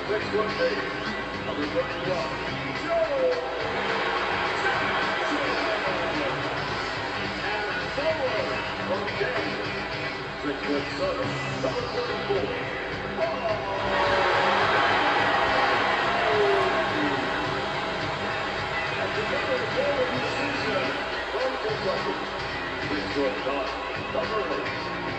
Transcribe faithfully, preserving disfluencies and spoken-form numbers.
Next one, eight, number thirty-one, Joe Jackson. And forward from Kansas, six foot seven, number thirty-four, and together forward decision from Kentucky, six foot nine, number eight.